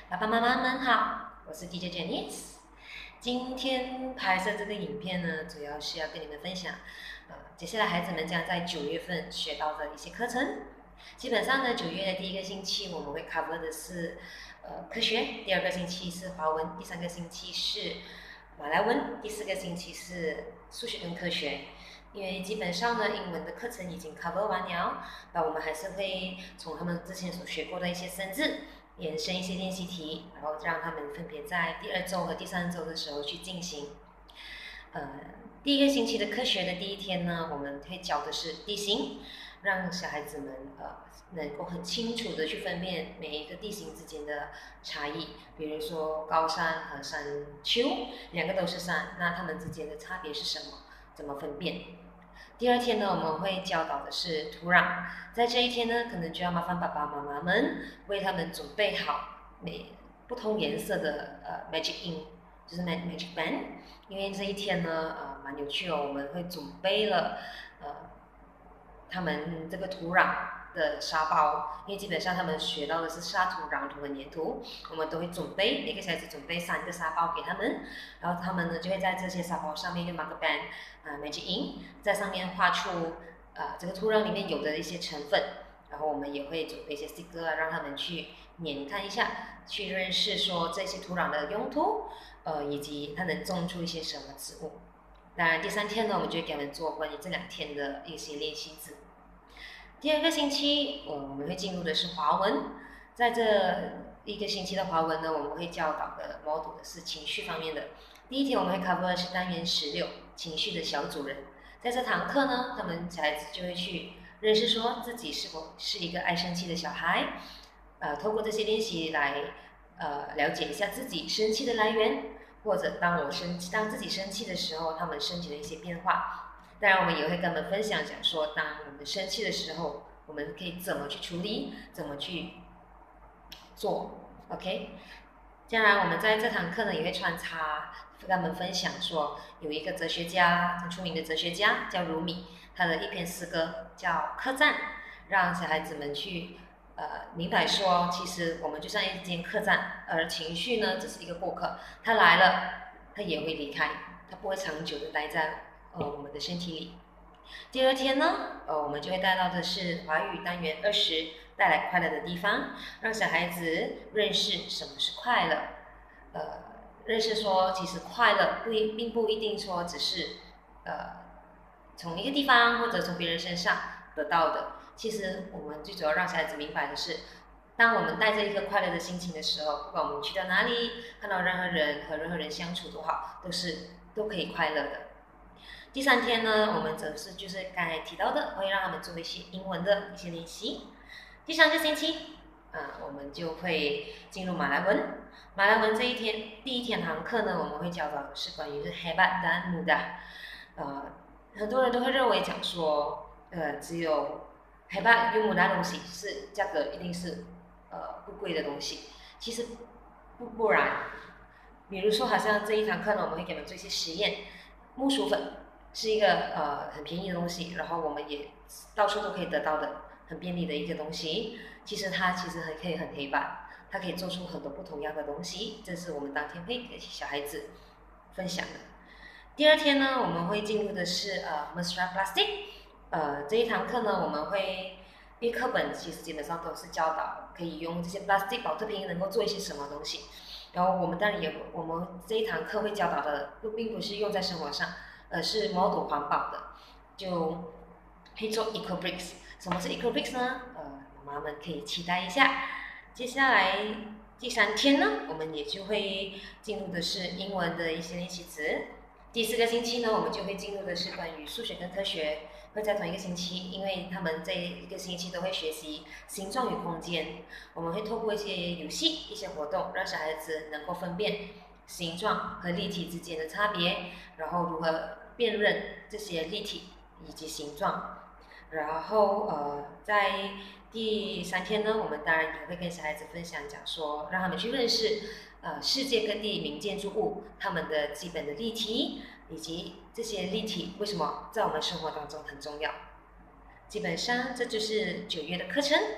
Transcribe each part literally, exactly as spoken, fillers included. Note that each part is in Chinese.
爸爸妈妈们好，我是 D J Janice。今天拍摄这个影片呢，主要是要跟你们分享，呃，接下来孩子们将在九月份学到的一些课程。基本上呢，九月的第一个星期我们会 cover 的是呃科学，第二个星期是华文，第三个星期是马来文，第四个星期是数学跟科学。因为基本上呢，英文的课程已经 cover 完了，那我们还是会从他们之前所学过的一些生字延伸一些练习题，然后让他们分别在第二周和第三周的时候去进行。呃，第一个星期的科学的第一天呢，我们会教的是地形，让小孩子们呃能够很清楚的去分辨每一个地形之间的差异。比如说高山和山丘，两个都是山，那它们之间的差别是什么？怎么分辨？第二天呢，我们会教导的是土壤。在这一天呢，可能就要麻烦爸爸妈妈们为他们准备好每不同颜色的呃 magic ink， 就是 magic pen。因为这一天呢，呃，蛮有趣哦，我们会准备了呃他们这个土壤的沙包，因为基本上他们学到的是沙土、壤土和粘土，我们都会准备每个小孩子准备三个沙包给他们，然后他们呢就会在这些沙包上面用 marker pen 啊、呃、magic ink 在上面画出呃这个土壤里面有的一些成分，然后我们也会准备一些 sticker 啊，让他们去研看一下，去认识说这些土壤的用途，呃以及它能种出一些什么植物。当然，第三天呢，我们就会给他们做关于这两天的一些练习字。第二个星期，呃，我们会进入的是华文。在这一个星期的华文呢，我们会教导的 model 的是情绪方面的。第一天我们会 cover 的是单元十六，情绪的小主人。在这堂课呢，他们小孩子就会去认识说自己是否是一个爱生气的小孩，呃，透过这些练习来呃了解一下自己生气的来源。或者当我生气，当自己生气的时候，他们身体的一些变化。当然，我们也会跟他们分享，讲说，当我们生气的时候，我们可以怎么去处理，怎么去做 ，OK？ 当然，我们在这堂课呢，也会穿插跟他们分享说，有一个哲学家，很出名的哲学家叫鲁米，他的一篇诗歌叫《客栈》，让小孩子们去呃，明白说，其实我们就像一间客栈，而情绪呢，只是一个过客，他来了，他也会离开，他不会长久的待在呃我们的身体里。第二天呢，呃，我们就会带到的是华语单元二十，带来快乐的地方，让小孩子认识什么是快乐，呃，认识说，其实快乐不一并不一定说只是呃从一个地方或者从别人身上得到的。其实我们最主要让小孩子明白的是，当我们带着一个快乐的心情的时候，不管我们去到哪里，看到任何人和任何人相处都好，都是都可以快乐的。第三天呢，我们则是就是刚才提到的，会让他们做一些英文的一些练习。第三个星期，啊，我们就会进入马来文。马来文这一天第一天堂课呢，我们会教导的是关于是 hebat dan mudah。呃，很多人都会认为讲说，呃，只有海拔有木那东西是价格一定是呃不贵的东西，其实不不然。比如说，好像这一堂课呢，我们会给他们做一些实验。木薯粉是一个呃很便宜的东西，然后我们也到处都可以得到的，很便利的一个东西。其实它其实还可以很黑白，它可以做出很多不同样的东西。这是我们当天会给小孩子分享的。第二天呢，我们会进入的是呃 Mesra Plastic。呃，这一堂课呢，我们会，因为课本其实基本上都是教导可以用这些 plastic 保特瓶能够做一些什么东西，然后我们当然也，我们这一堂课会教导的，并不是用在生活上，而是 model 环保的，就可以做 eco bricks。什么是 eco bricks 呢？呃，妈妈们可以期待一下。接下来第三天呢，我们也就会进入的是英文的一些练习词。第四个星期呢，我们就会进入的是关于数学跟科学。会在同一个星期，因为他们这一个星期都会学习形状与空间。我们会透过一些游戏、一些活动，让小孩子能够分辨形状和立体之间的差别，然后如何辨认这些立体以及形状。然后呃，在第三天呢，我们当然也会跟小孩子分享，讲说让他们去认识呃世界各地名建筑物，它们的基本的立体。以及这些立体为什么在我们生活当中很重要？基本上这就是九月的课程。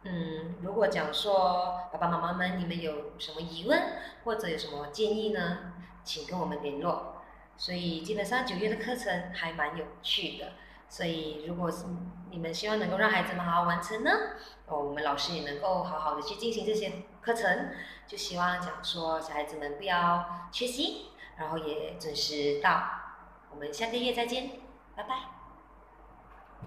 嗯，如果讲说爸爸妈妈们，你们有什么疑问或者有什么建议呢？请跟我们联络。所以基本上九月的课程还蛮有趣的，所以如果是你们希望能够让孩子们好好完成呢，哦，我们老师也能够好好的去进行这些课程，就希望讲说小孩子们不要缺席，然后也准时到。我们下个月再见，拜拜。